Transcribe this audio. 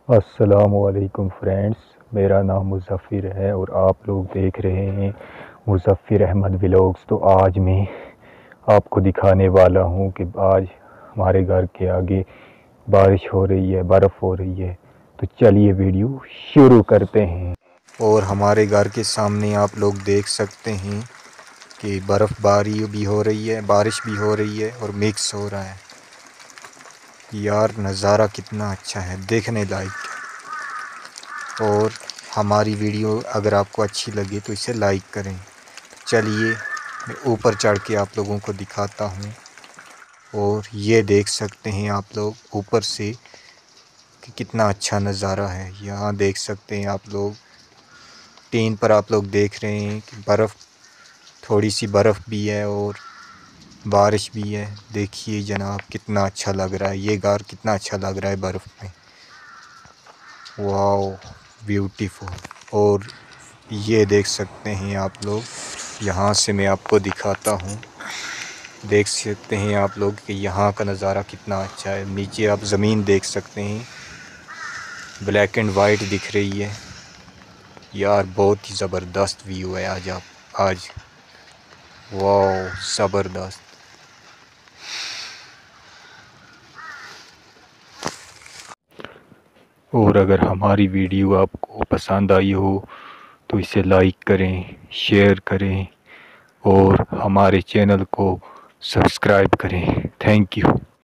अस्सलामुअलैकुम फ्रेंड्स, मेरा नाम मुज़फ़्फ़र है और आप लोग देख रहे हैं मुज़फ़्फ़र अहमद व्लॉग्स। तो आज मैं आपको दिखाने वाला हूं कि आज हमारे घर के आगे बारिश हो रही है, बर्फ़ हो रही है। तो चलिए वीडियो शुरू करते हैं। और हमारे घर के सामने आप लोग देख सकते हैं कि बर्फ़बारी भी हो रही है, बारिश भी हो रही है और मिक्स हो रहा है। यार नज़ारा कितना अच्छा है, देखने लायक। और हमारी वीडियो अगर आपको अच्छी लगे तो इसे लाइक करें। चलिए मैं ऊपर चढ़ के आप लोगों को दिखाता हूँ। और ये देख सकते हैं आप लोग ऊपर से कि कितना अच्छा नज़ारा है। यहाँ देख सकते हैं आप लोग, टीन पर आप लोग देख रहे हैं कि बर्फ़, थोड़ी सी बर्फ़ भी है और बारिश भी है। देखिए जनाब कितना अच्छा लग रहा है, ये घर कितना अच्छा लग रहा है बर्फ़ में। Wow beautiful. और ये देख सकते हैं आप लोग, यहाँ से मैं आपको दिखाता हूँ। देख सकते हैं आप लोग कि यहाँ का नज़ारा कितना अच्छा है। नीचे आप ज़मीन देख सकते हैं, ब्लैक एंड वाइट दिख रही है। यार बहुत ही ज़बरदस्त व्यू है आज। वाओ ज़बरदस्त। और अगर हमारी वीडियो आपको पसंद आई हो तो इसे लाइक करें, शेयर करें और हमारे चैनल को सब्सक्राइब करें। Thank you.